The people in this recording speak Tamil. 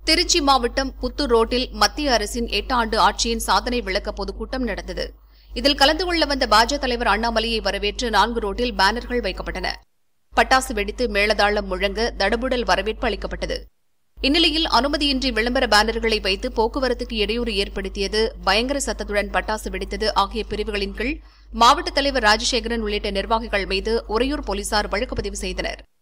திருச்சி மாவட்டம் புத்தூர் ரோட்டில் மத்திய அரசின் 8 ஆண்டு ஆட்சியின் சாதனை விளக்க பொதுக்கூட்டம் நடந்தது. இதில் கலந்து கொள்ள வந்த பாஜக தலைவர் அண்ணாமலையை வரவேற்று 4 ரோட்டில் பேனர்கள் வைக்கப்பட்டன. பட்டாசு வெடித்து மேளதாளம் முழங்க தடபுடல் வரவேற்பு அளிக்கப்பட்டது. இந்நிலையில் அனுமதியின்றி விளம்பர பேனர்களை வைத்து போக்குவரத்துக்கு இடையூறு ஏற்படுத்தியது, பயங்கர சத்தத்துடன் பட்டாசு வெடித்தது ஆகிய பிரிவுகளின் கீழ் மாவட்ட தலைவர் ராஜசேகரன் உள்ளிட்ட நிர்வாகிகள் மீது உறையூர் போலீசார் வழக்கு பதிவு செய்தனர்.